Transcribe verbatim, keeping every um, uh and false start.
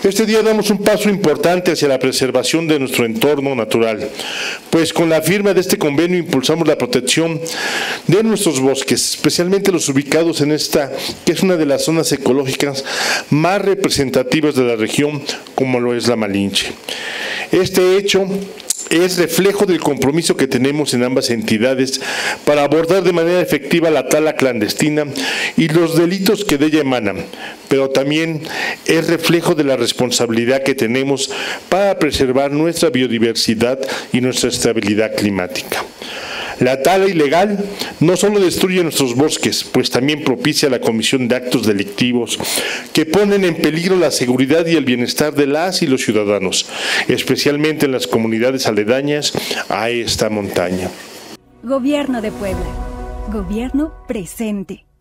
Este día damos un paso importante hacia la preservación de nuestro entorno natural, pues con la firma de este convenio impulsamos la protección de nuestros bosques, especialmente los ubicados en esta, que es una de las zonas ecológicas más representativas de la región, como lo es la Malinche. Este hecho es reflejo del compromiso que tenemos en ambas entidades para abordar de manera efectiva la tala clandestina y los delitos que de ella emanan, pero también es reflejo de la responsabilidad que tenemos para preservar nuestra biodiversidad y nuestra estabilidad climática. La tala ilegal no solo destruye nuestros bosques, pues también propicia la comisión de actos delictivos que ponen en peligro la seguridad y el bienestar de las y los ciudadanos, especialmente en las comunidades aledañas a esta montaña. Gobierno de Puebla. Gobierno presente.